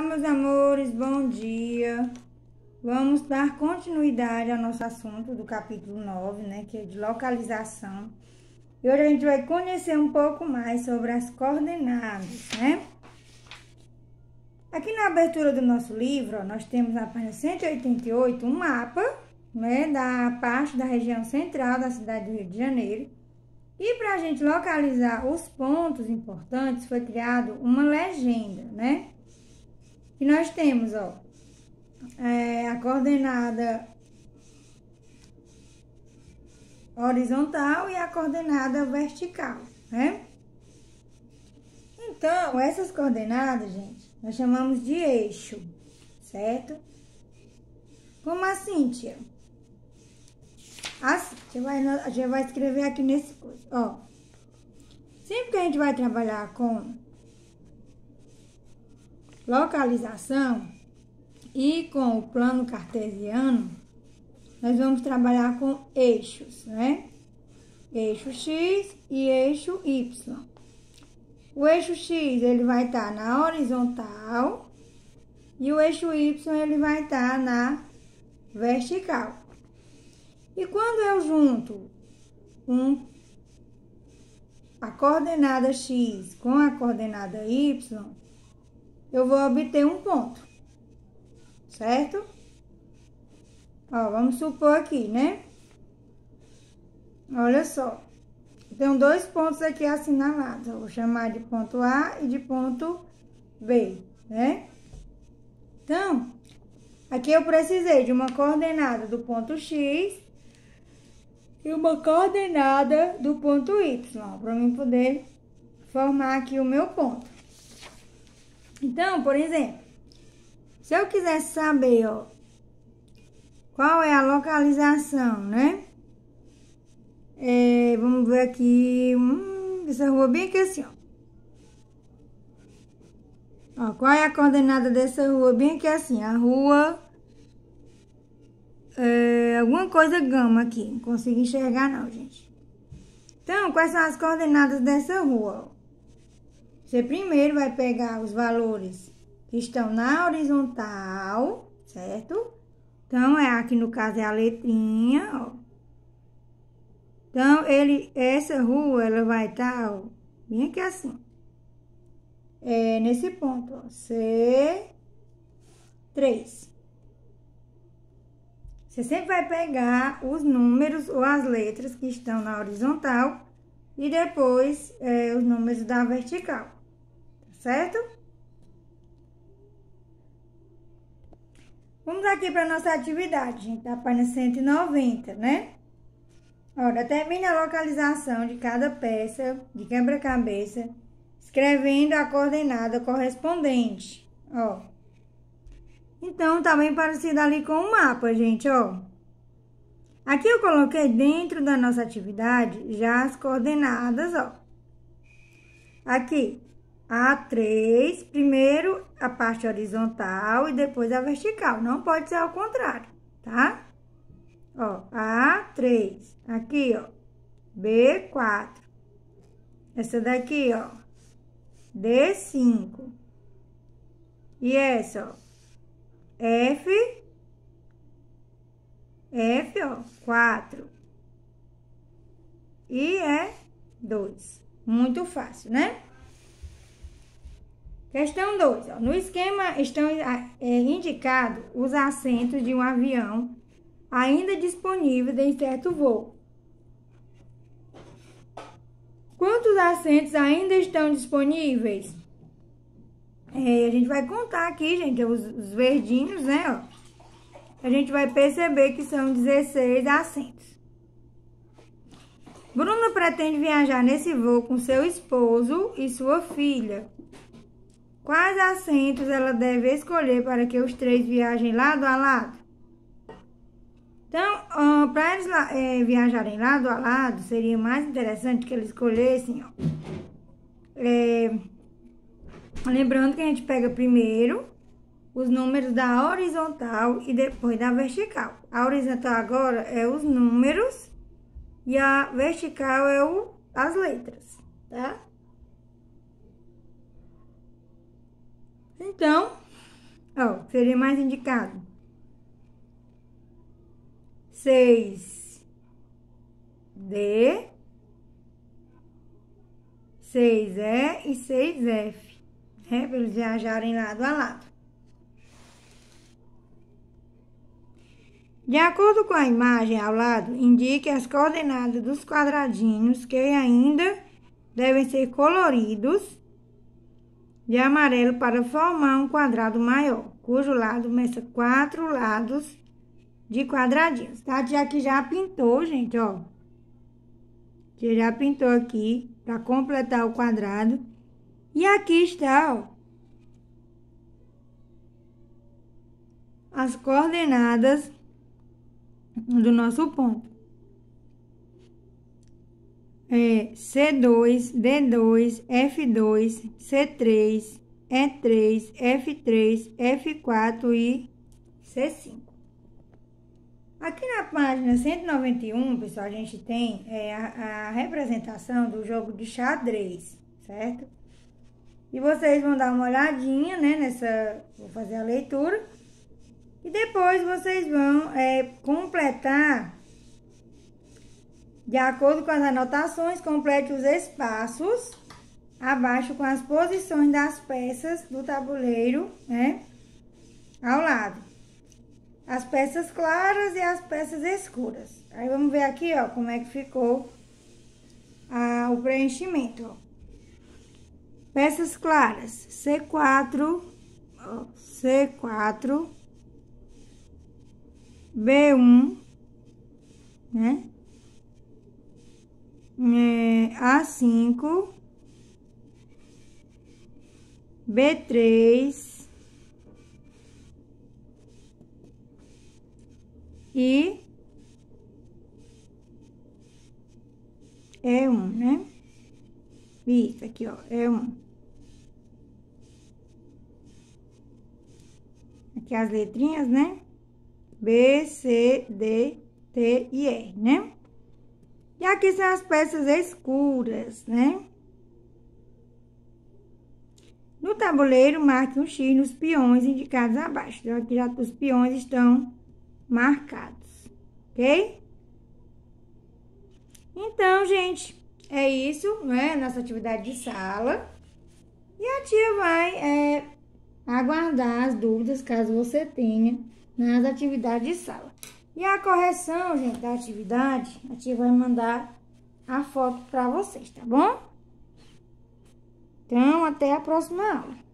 meus amores, bom dia. Vamos dar continuidade ao nosso assunto do capítulo 9, né, que é de localização. E hoje a gente vai conhecer um pouco mais sobre as coordenadas, né? Aqui na abertura do nosso livro, ó, nós temos na página 188 um mapa, né, da parte da região central da cidade do Rio de Janeiro. E para a gente localizar os pontos importantes, foi criado uma legenda, né? E nós temos, ó, a coordenada horizontal e a coordenada vertical, né? Então, essas coordenadas, gente, nós chamamos de eixo, certo? Como assim, tia? Assim, a gente vai escrever aqui nesse coisa, ó. Sempre que a gente vai trabalhar com localização e com o plano cartesiano, nós vamos trabalhar com eixos, né? Eixo X e eixo Y. O eixo X, ele vai estar na horizontal e o eixo Y, ele vai estar na vertical. E quando eu junto a coordenada X com a coordenada Y, eu vou obter um ponto, certo? Ó, vamos supor aqui, né? Olha só, tem dois pontos aqui assinalados, eu vou chamar de ponto A e de ponto B, né? Então, aqui eu precisei de uma coordenada do ponto X e uma coordenada do ponto Y, para mim poder formar aqui o meu ponto. Então, por exemplo, se eu quisesse saber, ó, qual é a localização, né? Vamos ver aqui, essa rua bem aqui assim, ó. Qual é a coordenada dessa rua bem aqui assim? A rua, alguma coisa gama aqui, não consigo enxergar não, gente. Então, quais são as coordenadas dessa rua, ó? Você primeiro vai pegar os valores que estão na horizontal, certo? Então, aqui no caso é a letrinha, ó. Então, essa rua, ela vai estar, ó, bem aqui assim. Nesse ponto, ó, C3. Você sempre vai pegar os números ou as letras que estão na horizontal e depois os números da vertical. Certo? Vamos aqui para nossa atividade, gente, da página 190, né? Ó, determine a localização de cada peça de quebra-cabeça, escrevendo a coordenada correspondente, ó. Então, tá bem parecido ali com o mapa, gente, ó. Aqui eu coloquei dentro da nossa atividade já as coordenadas, ó. Aqui. A3, primeiro a parte horizontal e depois a vertical. Não pode ser ao contrário, tá? Ó, A3. Aqui, ó, B4. Essa daqui, ó, D5. E essa, ó, F, ó, 4. E 2. Muito fácil, né? Questão 2, ó. No esquema estão indicados os assentos de um avião ainda disponíveis em certo voo. Quantos assentos ainda estão disponíveis? A gente vai contar aqui, gente, os verdinhos, né, ó. A gente vai perceber que são 16 assentos. Bruna pretende viajar nesse voo com seu esposo e sua filha. Quais assentos ela deve escolher para que os três viajem lado a lado? Então, para eles viajarem lado a lado, seria mais interessante que eles escolhessem, ó. Lembrando que a gente pega primeiro os números da horizontal e depois da vertical. A horizontal agora é os números e a vertical é as letras, tá? Então, Ó, seria mais indicado. 6D, 6E e 6F, né? Para eles viajarem lado a lado. De acordo com a imagem ao lado, indique as coordenadas dos quadradinhos que ainda devem ser coloridos de amarelo para formar um quadrado maior, cujo lado meça 4 lados de quadradinhos. Tá? Já que já pintou, gente, ó. Que já pintou aqui para completar o quadrado. E aqui está, ó, as coordenadas do nosso ponto. C2, D2, F2, C3, E3, F3, F4 e C5. Aqui na página 191, pessoal, a gente tem a representação do jogo de xadrez, certo? E vocês vão dar uma olhadinha, né, vou fazer a leitura. E depois vocês vão completar, de acordo com as anotações, complete os espaços abaixo com as posições das peças do tabuleiro, né, ao lado. As peças claras e as peças escuras. Aí vamos ver aqui, ó, como é que ficou o preenchimento, ó. Peças claras, C4, ó, C4, B1, né? A5, B3 e E1, né? Isso aqui, ó, E1. Aqui as letrinhas, né? B, C, D, T e E, né? E aqui são as peças escuras, né? No tabuleiro, marque um X nos peões indicados abaixo. Então, aqui já os peões estão marcados, ok? Então, gente, é isso, né? Nossa atividade de sala. E a tia vai aguardar as dúvidas, caso você tenha, nas atividades de sala. E a correção, gente, da atividade, a tia vai mandar a foto para vocês, tá bom? Então, até a próxima aula.